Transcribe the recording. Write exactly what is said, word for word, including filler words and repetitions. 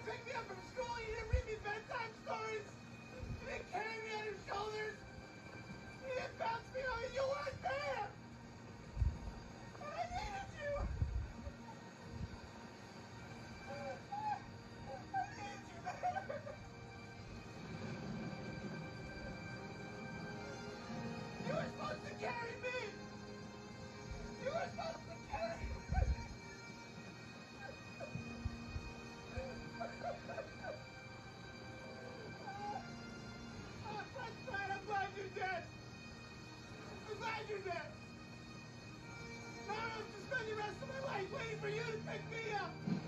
didn't pick me up from school. You didn't read me bedtime stories. You didn't carry me on your shoulders. You didn't bounce me on. You weren't there. And I needed you. I needed you there. You were supposed to carry me. You were supposed to carry me. Oh, that's fine. I'm glad you're dead. I'm glad you're dead. Now I have to spend the rest of my life waiting for you to pick me up.